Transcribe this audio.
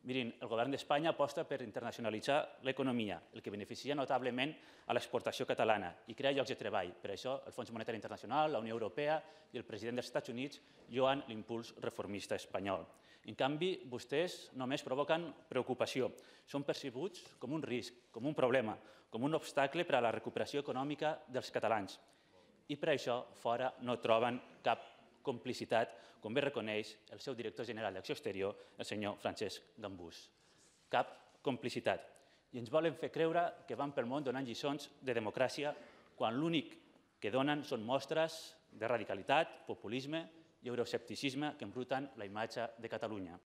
Mirin, el govern d'Espanya aposta per internacionalitzar l'economia, el que beneficia notablement a l'exportació catalana i crea llocs de treball. Per això, el Fons Monetari Internacional, la Unió Europea i el president dels Estats Units lloen l'impuls reformista espanyol. En canvi, vostès només provoquen preocupació. Són percebuts com un risc, com un problema, com un obstacle per a la recuperació econòmica dels catalans. I per això, fora no troben cap complicitat, com bé reconeix el seu director general d'Acció Exterior, el senyor Francesc Gambús. Cap complicitat. I ens volen fer creure que van pel món donant lliçons de democràcia quan l'únic que donen són mostres de radicalitat, populisme i euroescepticisme que embruten la imatge de Catalunya.